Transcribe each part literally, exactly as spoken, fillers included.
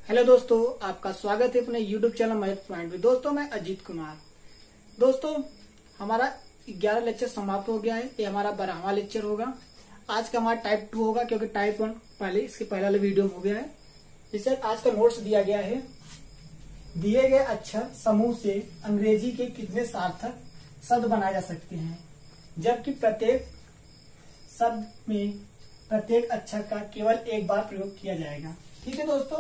Hello दोस्तों, आपका स्वागत है अपने यूट्यूब चैनल मैथ पॉइंट में। दोस्तों मैं अजीत कुमार। दोस्तों हमारा ग्यारह लेक्चर समाप्त हो गया है। ये हमारा बारहवां लेक्चर होगा। आज का हमारा टाइप टू होगा क्योंकि टाइप वन पहले इसके पहले वाले वीडियो में हो गया है। जिससे आज का नोट्स दिया गया है, दिए गए अक्षर समूह से अंग्रेजी के कितने सार्थक शब्द बनाए जा सकते हैं, जबकि प्रत्येक शब्द में प्रत्येक अक्षर का केवल एक बार प्रयोग किया जाएगा। ठीक है दोस्तों,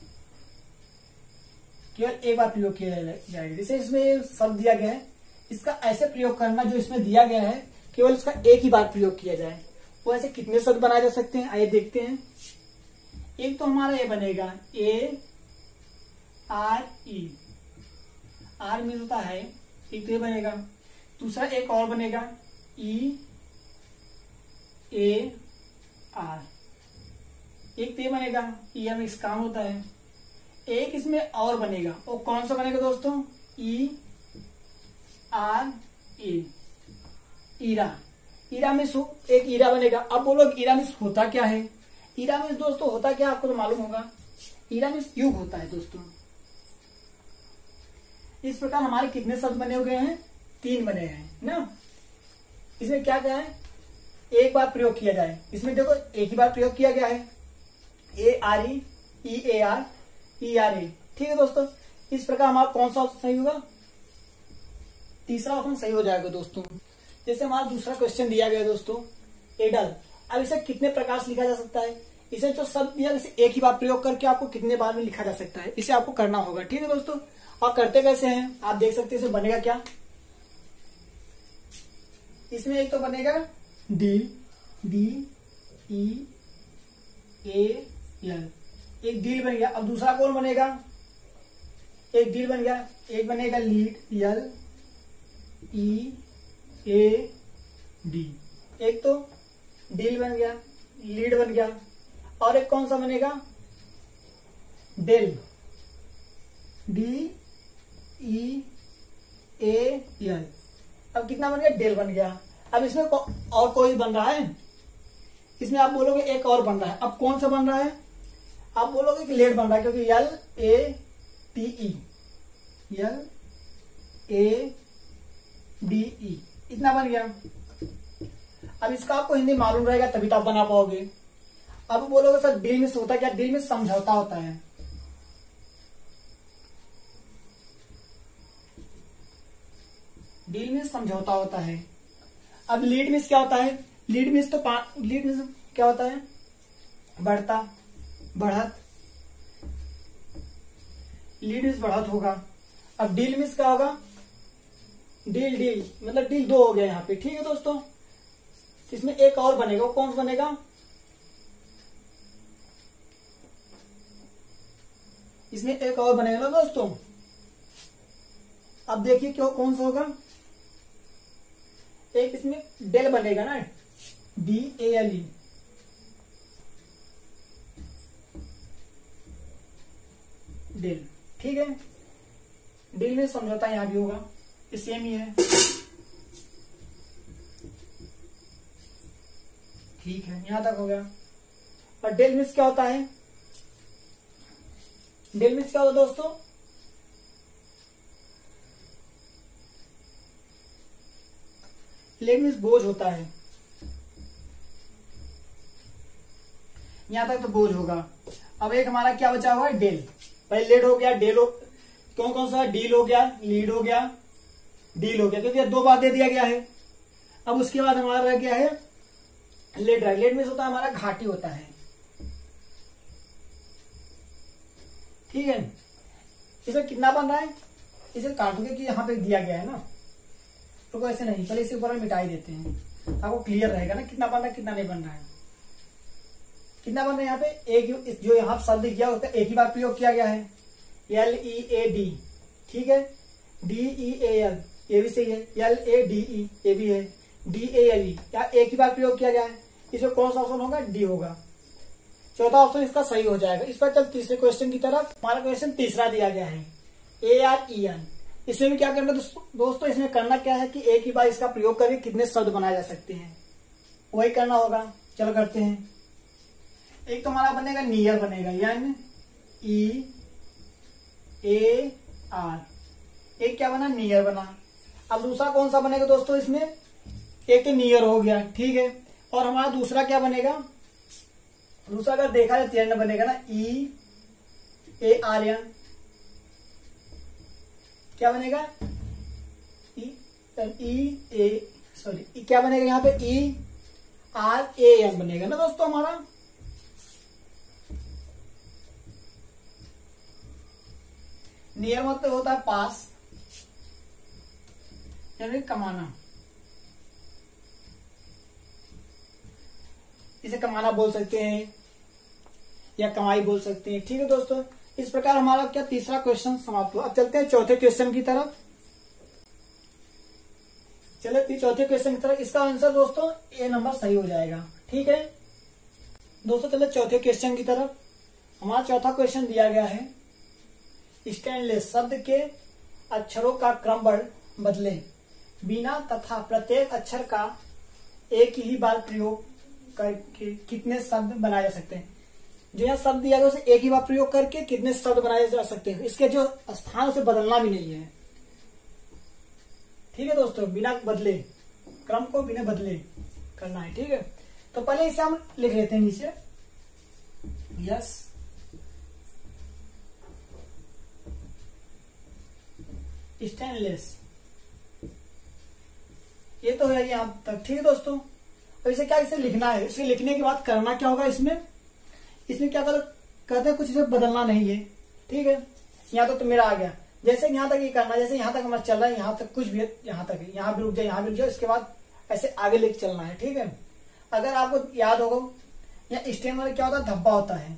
केवल एक बार प्रयोग किया जाएगा। जैसे इसमें शब्द दिया गया है, इसका ऐसे प्रयोग करना जो इसमें दिया गया है केवल इसका एक ही बार प्रयोग किया जाए। वो ऐसे कितने शब्द बनाए जा सकते हैं, आइए देखते हैं। एक तो हमारा ये बनेगा A R E, R mean होता है एक तो ये बनेगा। दूसरा एक और बनेगा ई ए आर, एक तो ये बनेगा ई एम इस काम होता है। एक इसमें और बनेगा, वो कौन सा बनेगा दोस्तों? E R A, era. Era में एक ईरा बनेगा। अब बोलो ईरा में होता क्या है? ईरा में दोस्तों होता क्या, आपको तो मालूम होगा। ईरा में युग होता है दोस्तों। इस प्रकार हमारे कितने शब्द बने हुए हैं? तीन बने हैं ना। इसमें क्या क्या है? एक बार प्रयोग किया जाए। इसमें देखो एक ही बार प्रयोग किया गया है, A R E, E A R, E R A. ठीक है दोस्तों, इस प्रकार हमारा कौन सा ऑप्शन सही होगा? तीसरा ऑप्शन सही हो जाएगा दोस्तों। जैसे हमारा दूसरा क्वेश्चन दिया गया है दोस्तों, एडल। अब इसे कितने प्रकार से लिखा जा सकता है? इसे जो शब्द दिया इसे एक ही बार प्रयोग करके आपको कितने बार में लिखा जा सकता है, इसे आपको करना होगा। ठीक है दोस्तों, और करते कैसे हैं आप देख सकते हैं। इसमें बनेगा क्या? इसमें एक तो बनेगा D, D E A L, एक डील बन गया। अब दूसरा कौन बनेगा? एक डील बन गया। एक बनेगा lead, L E A D, एक तो डील बन गया, लीड बन गया। और एक कौन सा बनेगा? Dale, D E A L. अब कितना बन गया? डेल बन गया। अब इसमें और कोई बन रहा है? इसमें आप बोलोगे एक और बन रहा है। अब कौन सा बन रहा है? आप बोलोगे कि लेड बन रहा है, क्योंकि यल A T E, L A D E, इतना बन गया। अब इसका आपको हिंदी मालूम रहेगा तभी तो आप बना पाओगे। अब बोलोगे सर डील में होता क्या? डील में समझौता होता है। डील में समझौता होता है। अब लीड में क्या होता है? लीड में तो लीड में क्या होता है? बढ़ता, बढ़त। लीड में बढ़त होगा। अब डील में क्या होगा? डील, डील मतलब डील दो हो गया यहाँ पे। ठीक है दोस्तों, इसमें एक और बनेगा। वो कौन सा बनेगा? इसमें एक और बनेगा ना दोस्तों। अब देखिए क्यों कौन सा होगा? एक इसमें डेल बनेगा ना, D A L E. Dale, ठीक है। डील में समझौता यहां भी होगा, ये सेम ही है। ठीक है, यहां तक हो गया। और डेल मिस क्या होता है? डेल मिस क्या होता है दोस्तों? लेड मिस बोझ होता है। यहां तक तो बोझ होगा। अब एक हमारा क्या बचा हुआ है? डेल। पहले लेड हो गया, डेल हो, कौन कौन सा? डील हो गया, लीड हो गया, डील हो गया, क्योंकि दो बार दे दिया गया है। अब उसके बाद हमारा रह गया है लेड। लेड में होता है हमारा घाटी होता है। ठीक है, इसमें कितना बन रहा है? इसे काटोगे कि यहाँ पे दिया गया है ना, तो ऐसे नहीं, पहले इसे ऊपर में मिटाई देते हैं, आपको क्लियर रहेगा ना कितना बन रहा है कितना नहीं बन रहा है। कितना बन रहा है यहाँ पे? एक जो यहाँ शब्द किया उसका एक ही बार प्रयोग किया गया है, एल ई ए डी। ठीक है, डी ई ए एल, ये भी सही है। एल ए डी ई, ये भी है। डी ए एल ई, या एक ही बार प्रयोग किया गया है। इसमें कौन सा ऑप्शन होगा? डी होगा। चौथा ऑप्शन इसका सही हो जाएगा। इस पर चल तीसरे क्वेश्चन की तरफ। हमारा क्वेश्चन तीसरा दिया गया है, ए आर ई एन। इसमें भी क्या करना दोस्तों? इसमें करना क्या है कि एक ही बार इसका प्रयोग करके कितने शब्द बनाए जा सकते हैं, वही करना होगा। चलो करते हैं। एक तो हमारा बनेगा नियर बनेगा, एन ई ए आर, एक क्या बना, नियर बना। अब दूसरा कौन सा बनेगा दोस्तों, इसमें एक तो नियर हो गया, ठीक है। और हमारा दूसरा क्या बनेगा, दूसरा अगर देखा जाए तीन बनेगा ना, ई ए आर एन, क्या बनेगा, ई ई ए सॉरी क्या बनेगा यहाँ पे, ई आर ए एन बनेगा ना दोस्तों हमारा। नियर मतलब होता है पास, यानी कमाना, इसे कमाना बोल सकते हैं या कमाई बोल सकते हैं, ठीक है दोस्तों। इस प्रकार हमारा क्या तीसरा क्वेश्चन समाप्त हुआ। अब चलते हैं चौथे क्वेश्चन की तरफ। चले चौथे क्वेश्चन की तरफ, इसका आंसर दोस्तों ए नंबर सही हो जाएगा, ठीक है दोस्तों। चले चौथे क्वेश्चन की तरफ। हमारा चौथा क्वेश्चन दिया गया है, स्टेनलेस शब्द के अक्षरों का क्रम बदले बिना तथा प्रत्येक अक्षर का एक ही बार प्रयोग करके कितने शब्द बनाए जा सकते हैं। जो यहाँ शब्द दिया गया उसे एक ही बार प्रयोग करके कितने शब्द बनाए जा सकते हैं, इसके जो स्थान उसे बदलना भी नहीं है, ठीक है दोस्तों। बिना बदले, क्रम को बिना बदले करना है, ठीक है। तो पहले इसे हम लिख लेते हैं नीचे, यस स्टेनलेस, ये तो है यहां तक, ठीक है दोस्तों। अब इसे क्या, इसे लिखना है। इसे लिखने के बाद करना क्या होगा, इसमें इसमें क्या कहते हैं, कुछ इसे बदलना नहीं है, ठीक है। यहाँ तक तो मेरा आ गया, जैसे यहाँ तक ये करना, जैसे यहाँ तक हमारा चल रहा है, यहाँ तक कुछ भी है, यहाँ तक है, यहाँ भी रुक जाए, यहाँ भी रुक जाए, इसके बाद ऐसे आगे लेके चलना है, ठीक है। अगर आपको याद होगा, यहाँ स्टेम वाले क्या होता है, धब्बा होता है,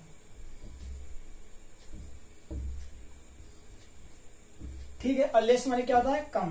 ठीक है। और लेस माने क्या होता है, कम।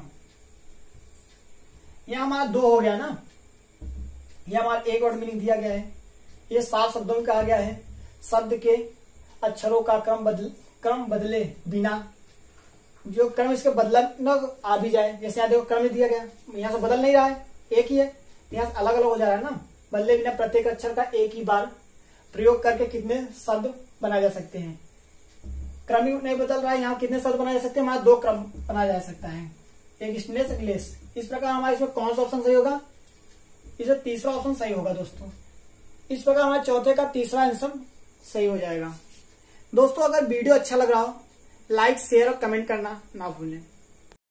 यहाँ हमारा दो हो गया ना, यह हमारा एक वर्ड मीनिंग दिया गया है। ये सात शब्दों में कहा गया है, शब्द के अक्षरों का क्रम बदल क्रम बदले बिना, जो क्रम इसके बदला न आ भी जाए। जैसे यहाँ देखो क्रम दिया गया, यहाँ से बदल नहीं रहा है, एक ही है, यहाँ से अलग अलग हो जा रहा है ना। बदले बिना प्रत्येक अक्षर का एक ही बार प्रयोग करके कितने शब्द बनाए जा सकते हैं। क्रम ही नहीं बदल रहा है, यहाँ कितने शब्द बनाए जा सकते हैं, हमारा दो क्रम बनाया जा सकता है, एक स्टेनलेस एक लेस। इस प्रकार हमारा इसमें कौन सा ऑप्शन सही होगा, इसमें तीसरा ऑप्शन सही होगा दोस्तों। इस प्रकार हमारे चौथे का तीसरा आंसर सही हो जाएगा। दोस्तों अगर वीडियो अच्छा लग रहा हो, लाइक शेयर और कमेंट करना ना भूलें।